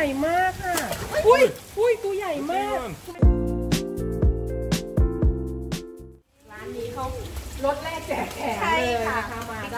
ญ่มากค่ะอุ้ยตัวใหญ่มากร้านนี้เขาลดแรกแจกแถมเลยนะคะมาได้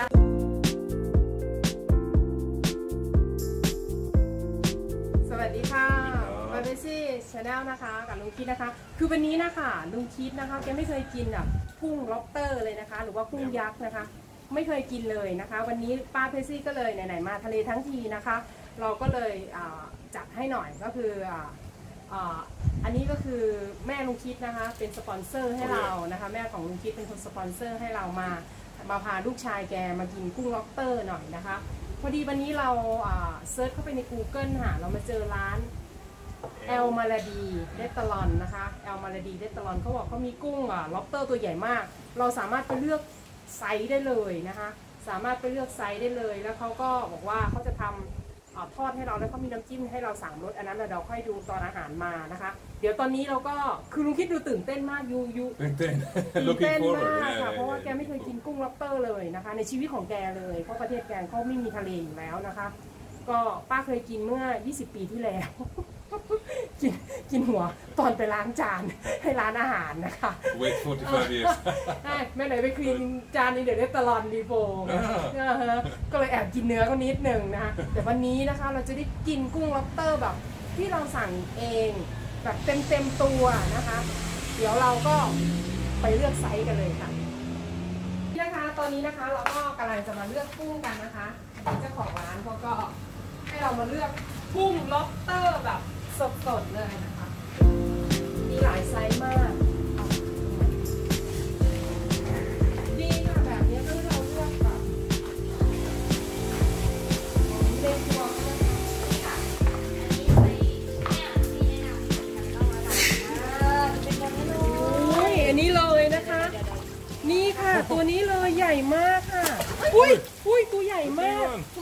สวัสดีค่ะบาเบซี่ชาแนลนะคะกับลุงคิดนะคะคือวันนี้นะคะลุงคิดนะคะแกไม่เคยกินแบบกุ้งล็อบสเตอร์เลยนะคะหรือว่ากุ้งยักษ์นะคะไม่เคยกินเลยนะคะวันนี้ป้าเพซี่ก็เลยไหนๆมาทะเลทั้งทีนะคะเราก็เลยจัดให้หน่อยก็คืออันนี้ก็คือแม่ลุงคิดนะคะเป็นสปอนเซอร์ให้เรานะคะแม่ของลุงคิดเป็นคนสปอนเซอร์ให้เรามาพาลูกชายแกมากินกุ้งล็อบสเตอร์หน่อยนะคะพอดีวันนี้เราเซิร์ชเข้าไปใน Google ค่ะเรามาเจอร้านแอลมาลาดีเดตลอนนะคะแอลมาลาดีเดตลอนเขาบอกเขามีกุ้งล็อบสเตอร์ตัวใหญ่มากเราสามารถไปเลือกไซส์ได้เลยนะคะสามารถไปเลือกไซส์ได้เลยแล้วเขาก็บอกว่าเขาจะทำทอดให้เราแล้วเขามีน้ำจิ้มให้เราสั่งรสอันนั้นเราค่อยดูตอนอาหารมานะคะเดี๋ยวตอนนี้เราก็คือลุงคิดดูตื่นเต้นมากตื่นเต้นมากค่ะเพราะว่าแกไม่เคยกินกุ้งล็อบสเตอร์เลยนะคะในชีวิตของแกเลยเพราะประเทศแกเขาไม่มีทะเลอยู่แล้วนะคะก็ป้าเคยกินเมื่อ20 ปีที่แล้วกินหัวตอนไปล้างจานให้ร้านอาหารนะคะ Wait 45 years แม่ไหนไปคลีนจานนี้เดี๋ยวได้ตลอดดีโฟก็เลยแอบกินเนื้อก็นิดหนึ่งนะคะแต่วันนี้นะคะเราจะได้กินกุ้งล็อบสเตอร์แบบที่เราสั่งเองแบบเต็มตัวนะคะเดี๋ยวเราก็ไปเลือกไซส์กันเลยค่ะนี่นะคะตอนนี้นะคะเราก็กำลังจะมาเลือกกุ้งกันนะคะเจ้าของร้านเขาก็ให้เรามาเลือกกุ้งล็อบสเตอร์แบบสดๆเลยนะคะมีหลายไซส์มากดีค่ะแบบนี้ก็เราเลือกแบบเล็กกว่าค่ะอันนี้ไซส์เนี่ยที่แนะนำเป็นแบบนี้เลยอันนี้เลยนะคะนี่ค่ะตัวนี้เลยใหญ่มากค่ะอุ้ยตัวใหญ่มาก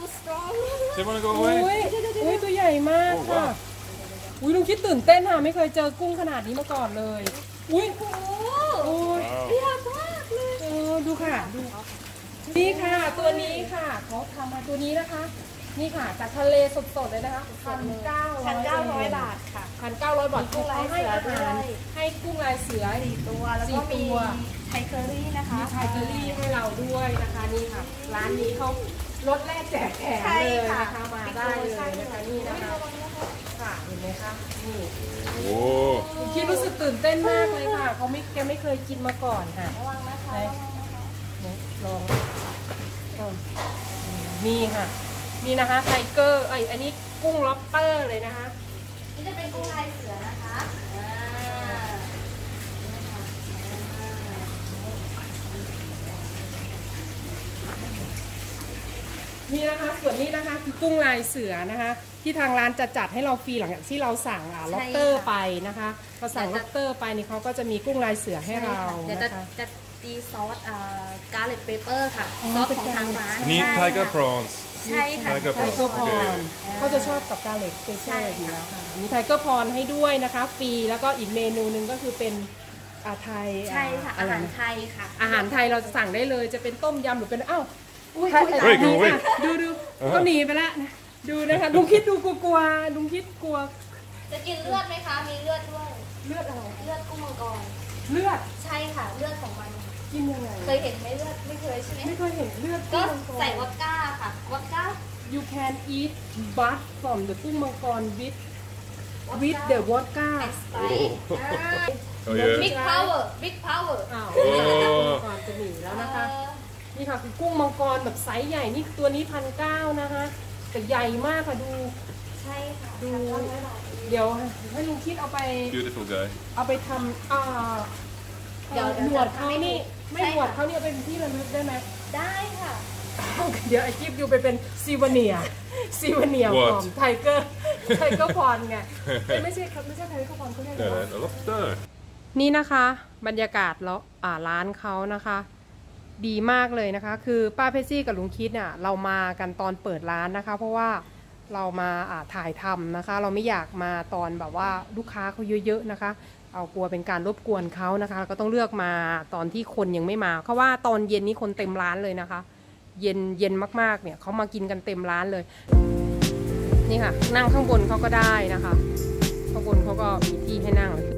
อุ้ยตัวใหญ่มากค่ะอุ้ยลุงคิดตื่นเต้นค่ะไม่เคยเจอกุ้งขนาดนี้มาก่อนเลยอุ้ยโอ้ยใหญ่มากเลยดูค่ะดูนี่ค่ะตัวนี้ค่ะเขาทำมาตัวนี้นะคะนี่ค่ะจากทะเลสดๆเลยนะคะ1,900 บาทค่ะ1,900 บาทกุ้งลายเสือให้กุ้งลายเสือ4 ตัวแล้วก็มีไทเคอรี่นะคะมีไทเคอรี่ให้เราด้วยนะคะนี่ค่ะร้านนี้เขาลดแรกแจกแถมเลยนะคะมาได้เลยนะคะนี่นะคะค่ะเห็นไหมคะนี่โอ้คิดรู้สึกตื่นเต้นมากเลยค่ะแกไม่เคยกินมาก่อนค่ะระวังนะคะลองนี่ค่ะนี่นะคะไทเกอร์อันนี้กุ้งล็อบสเตอร์เลยนะคะนี่จะเป็นกุ้งลายเสือนะคะนี่นะคะส่วนนี้นะคะคือกุ้งลายเสือนะคะที่ทางร้านจะจัดให้เราฟรีหลังจากที่เราสั่งล็อบสเตอร์ไปนะคะเราสั่งล็อบสเตอร์ไปนี่เขาก็จะมีกุ้งลายเสือให้เราเดี๋ยวจะตีซอสกาลิกเปเปอร์ค่ะซอสของทางร้านนี่ Tiger Prawns ใช่ค่ะไทเกอร์พอนเขาจะชอบกับกาลิกเปเปอร์อยู่แล้วค่ะมีไทเกอร์พอนให้ด้วยนะคะฟรีแล้วก็อีกเมนูหนึ่งก็คือเป็นไทยใช่ค่ะอาหารไทยค่ะอาหารไทยเราจะสั่งได้เลยจะเป็นต้มยำหรือเป็นดูก็หนีไปแล้วดูนะคะลุงคิดดูกลัวลุงคิดกลัวจะกินเลือดไหมคะมีเลือดด้วยเลือดอะไรเลือดกุ้งมังกรเลือดใช่ค่ะเลือดของมันกินยังไงเคยเห็นไหมเลือดไม่เคยใช่ไหมไม่เคยเห็นเลือดก็ใส่วอดก้าค่ะวอดก้า you can eat blood from the กุ้งมังกร with the vodka big power big power กุ้งมังกรจะหนีแล้วนะคะนี่ค่ะคือกุ้งมังกรแบบไซส์ใหญ่นี่ตัวนี้1,900นะคะแต่ใหญ่มากค่ะดูใช่ค่ะดูเดี๋ยวให้ลุงคิดเอาไป Beautiful guy เอาไปทำเดี๋ยวหนวดเขานี่ไม่หนวดเขาเนี่ยเป็นที่ระลึกได้ไหมได้ค่ะเดี๋ยวไอคลิปอยู่ไปเป็นซีวาเนียของไทเกอร์พอนไงไม่ใช่ไทเกอร์พอนเขาเรียกอะไรนี่นะคะบรรยากาศแล้วร้านเขานะคะดีมากเลยนะคะคือป้าเพซี่กับลุงคิดเนี่ยเรามากันตอนเปิดร้านนะคะเพราะว่าเรามาถ่ายทำนะคะเราไม่อยากมาตอนแบบว่าลูกค้าเขาเยอะๆนะคะเอากลัวเป็นการรบกวนเขานะคะก็ต้องเลือกมาตอนที่คนยังไม่มาเพราะว่าตอนเย็นนี้คนเต็มร้านเลยนะคะเย็นมากๆเนี่ยเขามากินกันเต็มร้านเลยนี่ค่ะนั่งข้างบนเขาก็ได้นะคะข้างบนเขาก็มีที่ให้นั่งเลย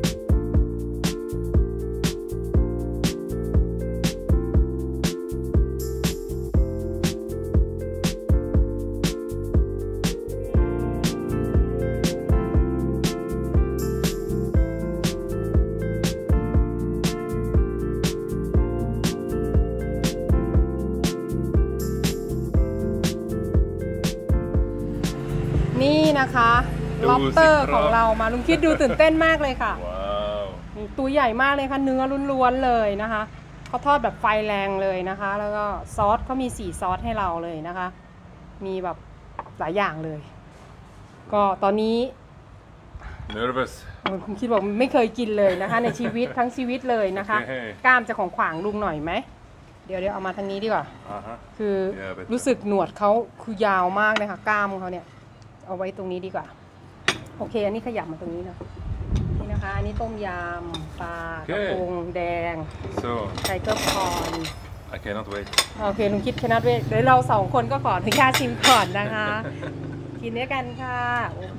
นี่นะคะล็อบสเตอร์ของเรามาลุงคิดดูตื่นเต้นมากเลยค่ะว้าวตัวใหญ่มากเลยค่ะเนื้อล้วนๆเลยนะคะเขาทอดแบบไฟแรงเลยนะคะ แล้วก็ซอสเขามี4ซอสให้เราเลยนะคะ มีแบบหลายอย่างเลย ก็ตอนนี้ nervous คุณคิดบอกไม่เคยกินเลยนะคะ ในชีวิตทั้งชีวิตเลยนะคะโอเคกล้ามจะของขวางลุงหน่อยไหมเดี๋ยวเอามาทางนี้ดีกว่า คือ Yeah, รู้สึกหนวดเขาคือยาวมากเลยค่ะกล้ามเขาเนี่ยเอาไว้ตรงนี้ดีกว่าโอเคอันนี้ขยับมาตรงนี้นะนี่นะคะอันนี้ต้มยำปลากระพงแดง so ไทเกอร์พอน I cannot wait โอเคลุงคิดแคนาดเวทเดี๋ยวเรา2คนก็ขออนุญาตชิมก่อนนะคะ กินด้วยกันค่ะโอเค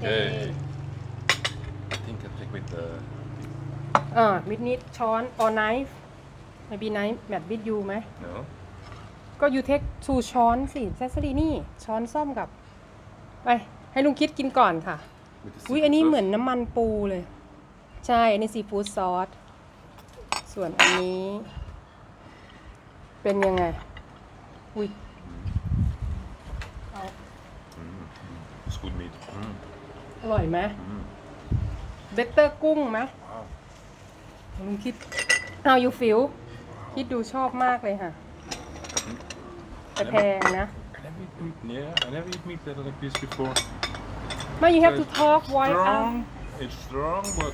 I think I take with the วิดนิดช้อน or knife maybe knife แบบวิดยูไหม no ก็ยูเทค2ช้อนสิแซสซารีนี่ช้อนส้อมกับไปให้ลุงคิดกินก่อนค่ะ with the อุ้ย seafood อันนี้ sauce? เหมือนน้ำมันปูเลย ใช่อันนี้ซีฟู้ดซอสส่วนอันนี้ เป็นยังไงอุ้ยเอา It's good meat อร่อยไหมเบเตอร์กุ้งไหม wow ลุงคิด how you feel คิดดูชอบมากเลยค่ะแต่แพงนะ I never eat meat that like this before ไม่ you have to talk why strong it's strong but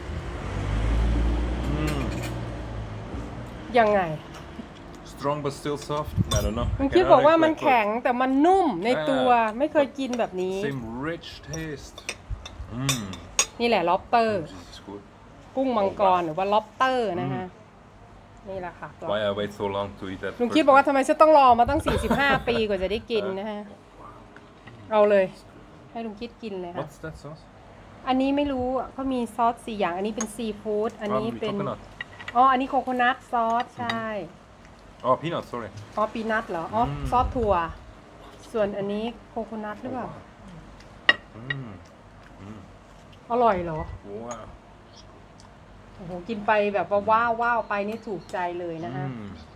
ยังไง strong but still soft I don't know ลุงคิดบอกว่ามันแข็งแต่มันนุ่มในตัวไม่เคยกินแบบนี้ same rich taste นี่แหละ lobster this is good กุ้งมังกรหรือว่า lobster นะคะนี่แหละค่ะ why I wait so long to eat that ลุงคิดบอกว่าทำไมฉันต้องรอมาตั้ง 45 ปีกว่าจะได้กินนะฮะเอาเลยให้ลุงคิดกินเลยค่ะ what's that sauce อันนี้ไม่รู้อ่ะเขามีซอส4อย่างอันนี้เป็นซีฟู้ดอันนี้เป็น coconut อ๋ออันนี้โคโคนัทซอสใช่ oh peanut sorry อ๋อปีนัทเหรออ๋อซอสถั่วส่วนอันนี้โคโคนัทหรือเปล่าอร่อยเหรอ wow โอ้โหกินไปแบบว่าว้าวไปนี่ถูกใจเลยนะฮะ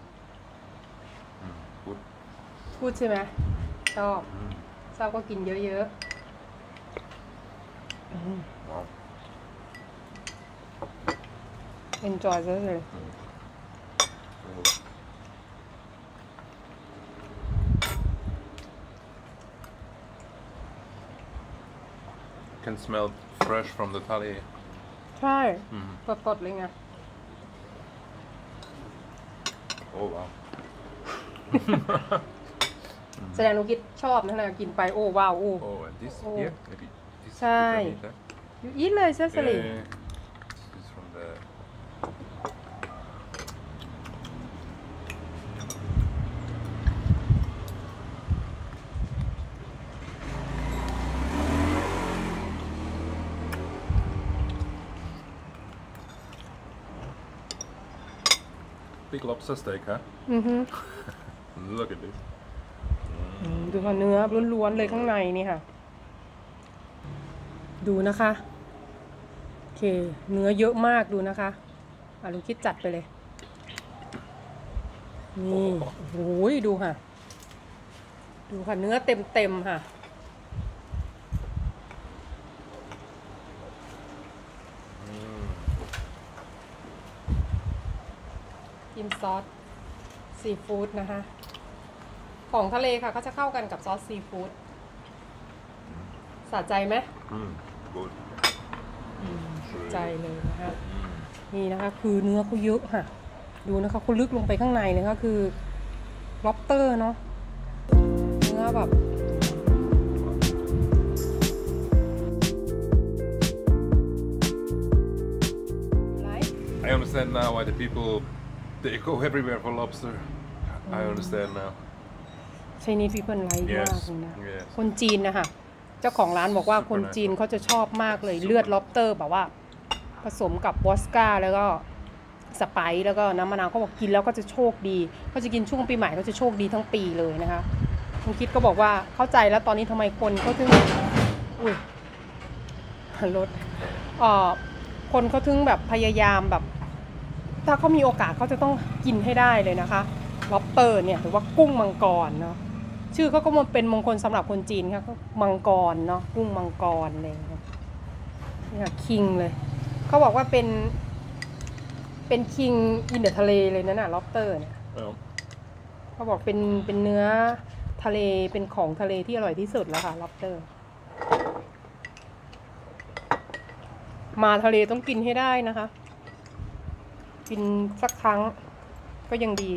good พูดใช่ไหมชอบก็กินเยอะ wow ๆ enjoy เลย can smell fresh from the thali ใช่สดๆเลยไง oh wow แสดงลุงคิดชอบนะเนี่ยกินไปโอ้ว้าวโอ้ oh and this Oh. here maybe this ใช่ you can eat that. อยู่อีทเลยเซซารี This is from the big lobster steak, huh? อือฮึ Look at this. ดูค่ะเนื้อล้วนๆเลยข้างในนี่ค่ะ ดูนะคะโอเคเนื้อเยอะมากดูนะคะลุงคิดจัดไปเลยนี่โอ้โหดูค่ะดูค่ะเนื้อเต็มค่ะกินซอสซีฟู้ดนะคะของทะเลค่ะก็จะเข้ากันกับซอสซีฟู้ดสะใจไหม Good. ใจเลยนะคะนี่นะคะคือเนื้อเขาเยอะค่ะดูนะคะเขาลึกลงไปข้างในเลยค่ะคือล็อบสเตอร์เนาะเนื้อแบบ I understand now why the people they go everywhere for lobster. I understand now. Chinese people ไลค์มาก Yes. เลยนะ Yes. คนจีนนะคะเจ้าของร้านบอกว่าคนจีนเขาจะชอบมากเลยเลือดล็อบสเตอร์แบบว่าผสมกับวอสก้าแล้วก็สไปซ์แล้วก็น้ำมะนาวเขาบอกกินแล้วก็จะโชคดีเขาจะกินช่วงปีใหม่เขาจะโชคดีทั้งปีเลยนะคะคุณคิดก็บอกว่าเข้าใจแล้วตอนนี้ทำไมคนเขาถึงอุ้ยรถคนเขาถึงแบบพยายามแบบถ้าเขามีโอกาสเขาจะต้องกินให้ได้เลยนะคะล็อบสเตอร์เนี่ยหรือว่ากุ้งมังกรเนาะชื่อเขาก็มันเป็นมงคลสำหรับคนจีนค่ะก็มังกรเนาะกุ้งมังกรอะไรอย่างเงี้ยนี่ค่ะคิงเลยเขาบอกว่าเป็นคิงอินเดอะทะเลเลยนะน่ะล็อบสเตอร์เนี่ย Ja. เขาบอกเป็นเนื้อทะเลเป็นของทะเลที่อร่อยที่สุดแล้วค่ะล็อบสเตอร์มาทะเลต้องกินให้ได้นะคะ กินสักครั้งก็ยังดี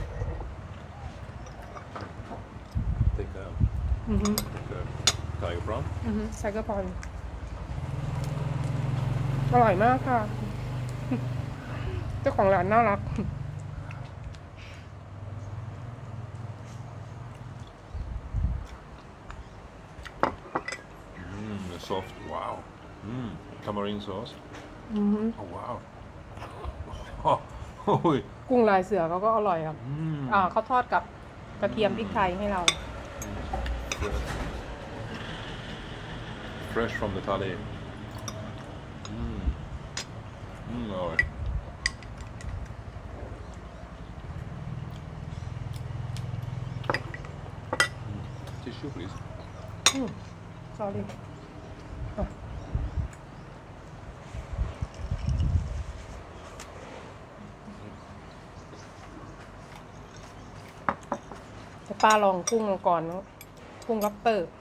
Take tiger prawn. ไซเกอร์พอนอร่อยมากค่ะ เจ้าของร้านน่ารัก The soft. Wow. Tamarind sauce. Oh wow. Oh, กุ้งลายเสือเขาก็อร่อยครับเขาทอดกับกระเทียมพริกไทยให้เรา fresh from the tale. Alright. Tissue, please. sorry จะป้าลองกุ้งมังกรเนาะกุ้งล็อบสเตอร์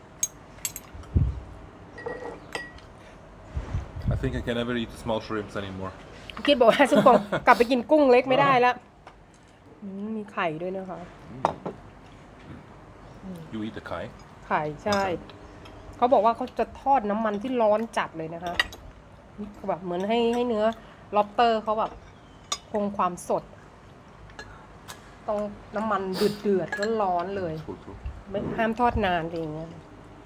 I think I can never eat small shrimps anymore. คิดบอกว่าสุกง กลับไปกินกุ้งเล็กไม่ได้แล้วมีไข่ด้วยนะคะ You eat the kai? ไข่ใช่ เขาบอกว่าเขาจะทอดน้ำมันที่ร้อนจัดเลยนะคะแบบเหมือนให้เนื้อล็อบสเตอร์เขาแบบคงความสดต้องน้ำมันเดือดร้อนๆเลย Cool. ไม่ห้ามทอดนานอะไรอย่างเงี้ย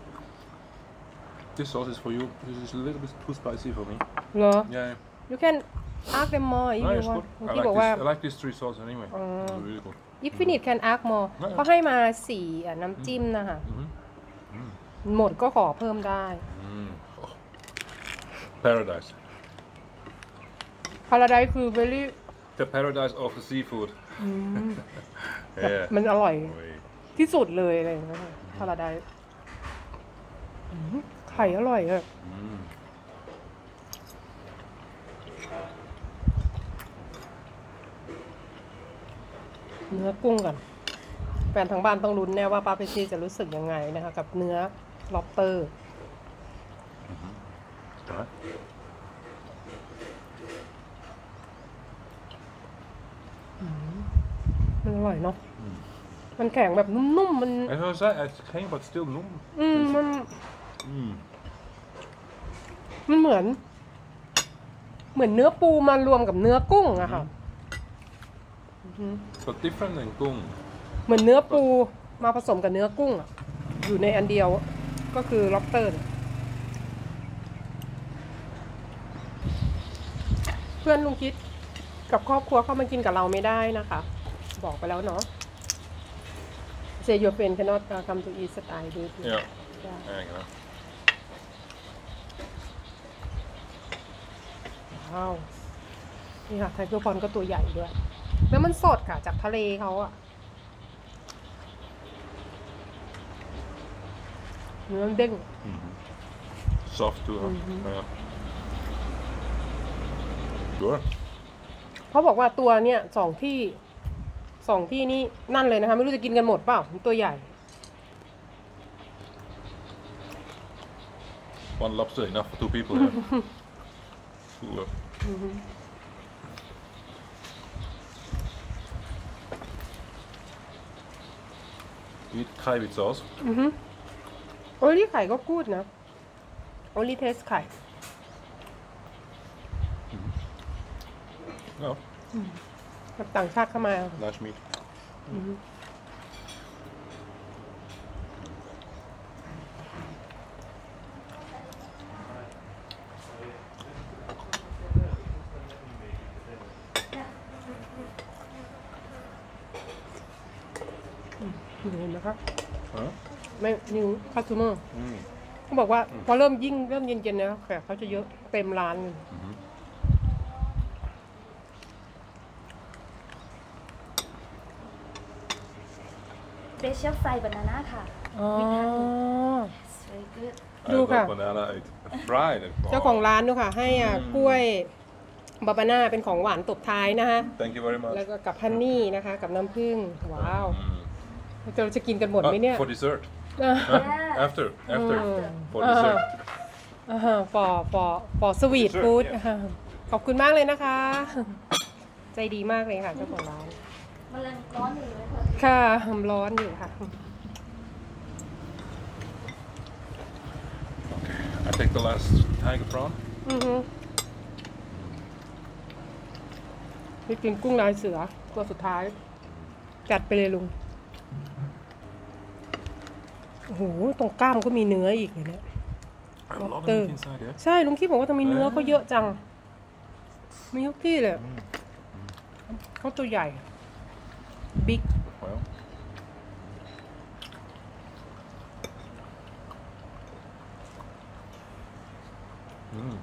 This sauce is for you. This is a little bit too spicy for me. เหรอ Yeah. you can ask them more if No, you it's want good. ที่บอกว่า I like these three sauces anyway. They're really good. if you need can ask more เขาให้มา4น้ำจิ้มนะคะหมดก็ขอเพิ่มได้ Paradise. Paradise คือ very The paradise of the seafood. แบบ Yeah. มันอร่อย Wait. ที่สุดเลยอะไรอย่างเงี้ยพาราไดซ์ไข่อร่อยอะเนื้อกุ้งก่อนแฟนทางบ้านต้องลุ้นแน่ว่าป้าเพชรจะรู้สึกยังไงนะคะกับเนื้อล็อบสเตอร์ Right. มันอร่อยเนาะมันแข็งแบบนุ่มๆมัน As I said, it's came but still numb. มันเหมือนเนื้อปูมารวมกับเนื้อกุ้งอะค่ะ But different than gung. เหมือนเนื้อปูมาผสมกับเนื้อกุ้งอะอยู่ในอันเดียวก็คือล็อบสเตอร์เพื่อนลุงคิดกับครอบครัวเข้ามากินกับเราไม่ได้นะคะ บอกไปแล้วเนาะ Say your friend cannot come to eat style this Yeah. Yeah. Hang on. ว้าวนี่ค่ะไทเกอร์พอนก็ตัวใหญ่ด้วยแล้วมันสดค่ะจากทะเลเขาอะเนื้อเด้ง Soft too, huh? Yeah. Sure. เขาบอกว่าตัวเนี่ยสองที่นี่นั่นเลยนะคะไม่รู้จะกินกันหมดเปล่าตัวใหญ่ One lobster enough for 2 people. Yeah. Cool. You eat Thai with sauce? โอลี่ไข่ก็กูดนะโอลี่เทสไข่ No. กับต่างชาติเข้ามา Nice meat. อเห็นไหมครับ Huh? ไม่นิวคัสเตอร์ Mm. เขาบอกว่าพอเริ่มเย็นๆนะแขกเขาจะเยอะเต็มร้านเลย special fried banana ค่ะอ๋อ It's very good I Doe love ga. banana. It's fried. เจ้าของร้านด้วยค่ะ ให้กล้วยบาบาน่าเป็นของหวานตบท้ายนะคะ Thank you very much. แล้วก็กับฮันนี่นะคะ กับน้ำผึ้งว้าว Mm. เราจะกินกันหมดไหมเนี่ย For dessert. อ่า Huh? After. For Ah. dessert. ฟอสวีท Dessert, ฟู้ด yeah. ขอบคุณมากเลยนะคะ ใจดีมากเลยค่ะเจ้าของร้านมันยังร้อนอยู่เลยค่ะค่ะร้อนอยู่ค่ะ I take the last tiger prawn. อือฮึนี่กินกุ้งลายเสือตัวสุดท้าย จัดไปเลยลุง โอ้โห ตรงกล้ามก็มีเนื้ออีกเลยเนี่ย I love Lobster. meat inside, yeah. ใช่ ลุงคิดบอกว่าทำไมเนื้อเขาเยอะจัง มีทุกที่เลยเขาตัวใหญ่ บิ๊ก Well. Mm.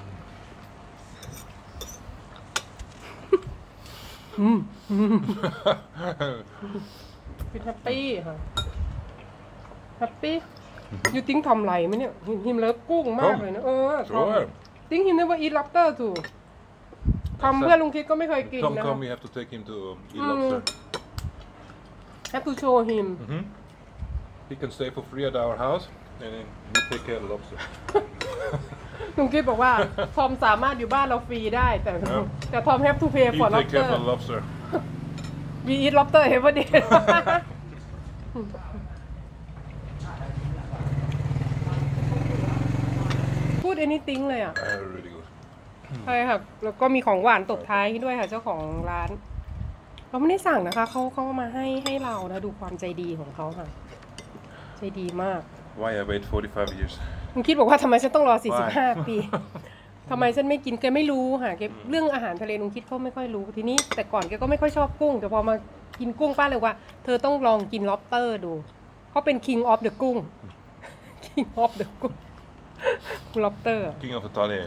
เป็นแฮปปี้ค่ะแฮปปี้ยูติ้งทำไรไหมเนี่ยหิมเลิฟกุ้งมากเลยนะ Sure. ติ้งหิม never eat lobster too ทำเพื่อนลุงคิดก็ไม่เคยกิน Tom นะ come, we have to take him to eat lobster. have to show him He can stay for free at our house, and then we take care of the lobster. ลุงคิดบอกว่า ทอมสามารถอยู่บ้านเราฟรีได้แต่ทอม have to pay He for take care lobster of the lobster. we eat lobster every day พูด anything เลยอ่ะ Really good. ใช่ค่ะแล้วก็มีของหวานตบท้ายด้วยค่ะเจ้าของร้าน เราไม่ได้สั่งนะคะเขามาให้เรานะดูความใจดีของเขาค่ะ ใจดีมาก Why I wait 45 years? ลุงคิดบอกว่าทำไมฉันต้องรอ 45 Why? ปีทำไมฉันไม่กินแกไม่รู้ค่ะแกเรื่องอาหารทะเลลุงคิดเขาไม่ค่อยรู้ทีนี้แต่ก่อนแกก็ไม่ค่อยชอบกุ้งแต่พอมากินกุ้งป้าเลยว่า เธอต้องลองกิน lobster ดูเขาเป็น king of the กุ้ง king of the กุ้ง lobster King of Italy.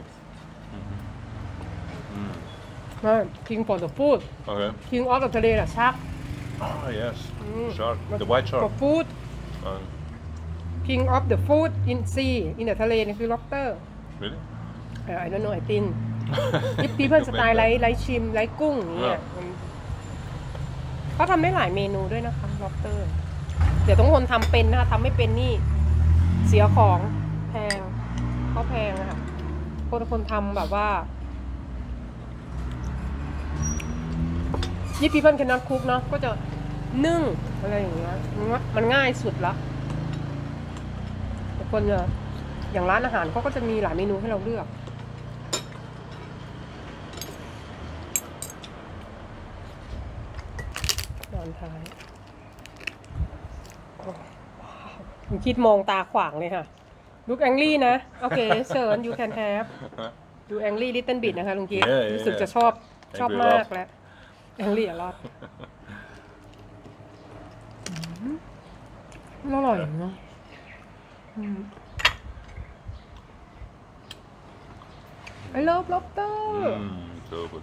ไม่ king for the food Okay. king of the ทะเลน่ะชัก Ah, yes. Shark. The white for shark. food Uh, king of the food in sea in the ทะเลนี่คือ lobster really? I don't know I think if people สไตล์ไลท์ชิมไลท์กุ้งอย่างเงี้ยเขาทำได้หลายเมนูด้วยนะคะ lobster เดี๋ยวต้องคนทำเป็นนะคะทำไม่เป็นนี่เสียของแพงเขาแพงอะค่ะคนทำแบบว่ายี่ปีเปิ้ลแคนนอตคุกเนาะก็จะนึ่งอะไรอย่างเงี้ยมันง่ายสุดละแต่คนเนี่ยอย่างร้านอาหารเขาก็จะมีหลายเมนูให้เราเลือกตอนท้ายผมคิดมองตาขวางเลยค่ะลุกแองลี่นะโอเคเชิญ you can have ดูแองลี่ลิตเติ้ลบิดนะคะลุงคิด Yeah, yeah, รู้สึกจะชอบ Angry มาก Lot แล้วแองลี่อะรอดอร่อยเนาะI love lobster So good.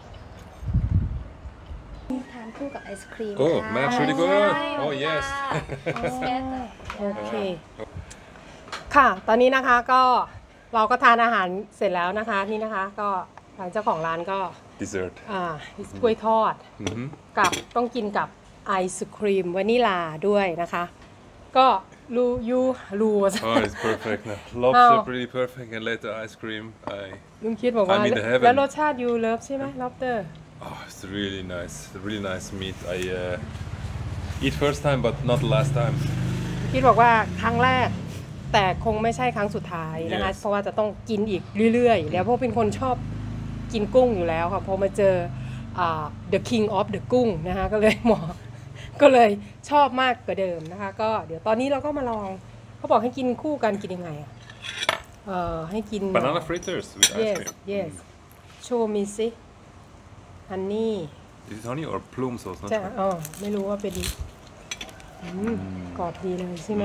ทานคู่กับไอศครีม Oh, ค่ะ Max, really ใช่ good. ค่ะ Oh, yes. โอเค ค่ะ ตอนนี้นะคะก็เราก็ทานอาหารเสร็จแล้วนะคะนี่นะคะ ก็ทางเจ้าของร้านก็ Dessert. กล้วยทอด Mm-hmm. กับต้องกินกับไอศครีมวานิลาด้วยนะคะ ก็รู Oh, it's perfect now. Lobster, How? pretty perfect, and later ice cream. ลุงคิดบอกว่า I'm in the heaven. แล้วรสชาติยูเลิฟใช่ไหม lobster Oh, it's really nice meat. I eat first time, but not the last time. คิดบอกว่าครั้งแรกแต่คงไม่ใช่ครั้งสุดท้ายนะคะ Yes. เพราะว่าจะต้องกินอีกเรื่อยๆแล้วเพราะเป็นคนชอบกินกุ้งอยู่แล้วค่ะพอมาเจอthe king of the กุ้งนะคะก็เลยชอบมากกว่าเดิมนะคะก็เดี๋ยวตอนนี้เราก็มาลองเขาบอกให้กินคู่กันกินยังไงอะให้กิน Banana fritters with ice yes cream. yes show me สิ honey Is it honey or plume sauce? Not จะ sure. ไม่รู้ว่าเป็นกรอบดีเลยใช่ไหม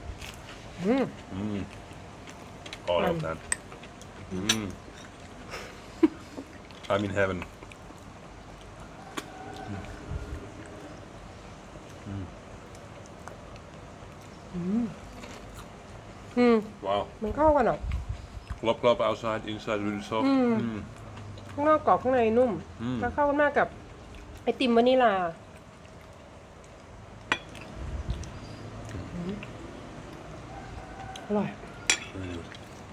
All of that. I'm in heaven. Wow. มันเข้ากันอ่ะ Klop, klop, outside, inside, really soft. ข้างนอกกรอบข้างในนุ่มแล้วเข้ากันมากกับไอติมวานิลาอร่อย Really good.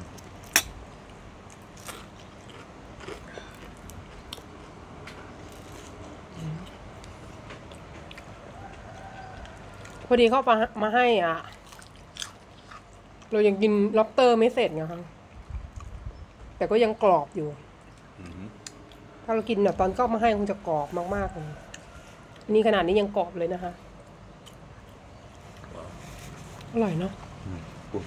พอดีเขามาให้อ่ะเรายังกินล็อบสเตอร์ไม่เสร็จไงคะแต่ก็ยังกรอบอยู่ถ้าเรากินแบบตอนก็มาให้คงจะกรอบมากๆเลยนี่ขนาดนี้ยังกรอบเลยนะคะอร่อยเนาะ Cool.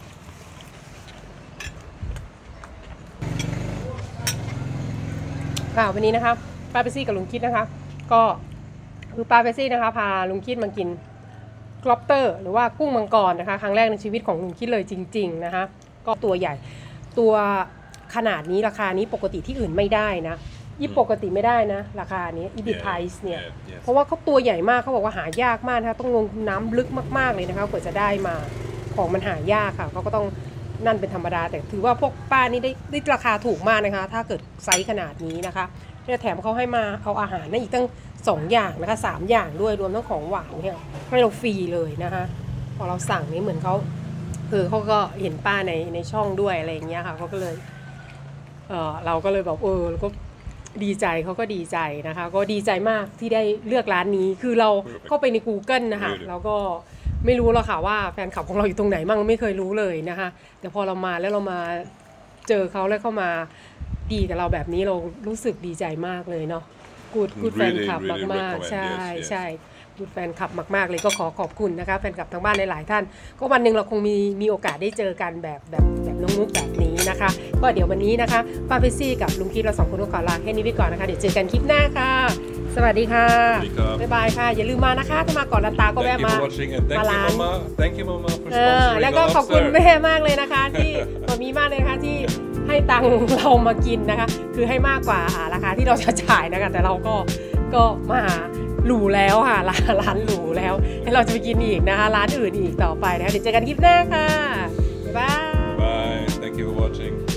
ค่ะวันนี้นะคะป้าเปซี่กับลุงคิดนะคะ ก็คือป้าเปซี่นะคะพาลุงคิดมากินกลอปเตอร์หรือว่ากุ้งมังกรนะคะครั้งแรกในชีวิตของลุงคิดเลยจริงๆนะคะก็ตัวใหญ่ตัวขนาดนี้ราคานี้ปกติที่อื่นไม่ได้นะยี่ปกติไม่ได้นะราคานี้อีบิทไพรส์เนี่ยเพราะว่าเขาตัวใหญ่มากเขาบอกว่าหายากมากนะคะต้องลงน้ำลึกมากๆเลยนะคะกว่าจะได้มาของมันหายากค่ะเขาก็ต้องนั่นเป็นธรรมดาแต่ถือว่าพวกป้านี่ได้ราคาถูกมากนะคะถ้าเกิดไซส์ขนาดนี้นะคะเนี่ยแถมเขาให้มาเอาอาหารนั่นอีกตั้ง2 อย่างนะคะ3 อย่างด้วยรวมทั้งของหวานเนี่ยให้เราฟรีเลยนะคะพอเราสั่งนี่เหมือนเขาเขาก็เห็นป้าในช่องด้วยอะไรอย่างเงี้ยค่ะเขาก็เลยเราก็เลยบอกแล้วก็ดีใจเขาก็ดีใจนะคะก็ดีใจมากที่ได้เลือกร้านนี้คือเราเข้าไปใน Google นะคะเราก็ไม่รู้หรอกค่ะว่าแฟนคลับของเราอยู่ตรงไหนมั่งไม่เคยรู้เลยนะคะแต่พอเรามาแล้วเรามาเจอเขาแล้วเข้ามาดีกับเราแบบนี้เรารู้สึกดีใจมากเลยเนาะกูดแฟนคลับมากๆใช่ใช่กูดแฟนคลับมากๆเลยก็ขอขอบคุณนะคะแฟนคลับทางบ้านหลายๆท่านก็วันหนึ่งเราคงมีโอกาสได้เจอกันแบบน้องมุกแบบนี้นะคะก็เดี๋ยววันนี้นะคะป้าเปซี่กับลุงคิดเรา2 คนก็ขอลาแค่นี้ไปก่อนนะคะเดี๋ยวเจอกันคลิปหน้าค่ะสวัสดีค่ะบ๊ายบายค่ะอย่าลืมมานะคะถ้ามาก่อนลันตาก็แวะมาร้าน Thank you, Mama, for sponsoring แล้วก็ขอบคุณแม่มากเลยนะคะที่มีมากเลยนะคะที่ให้ตังเรามากินนะคะคือให้มากกว่าราคาที่เราจะจ่ายนะคะแต่เราก็มาหรูแล้วค่ะร้านหรูแล้วให้เราจะไปกินอีกนะคะร้านอื่นอีกต่อไปนะคะเดี๋ยวเจอกันคลิปหน้าค่ะบ๊ายบาย Bye. Thank you for watching.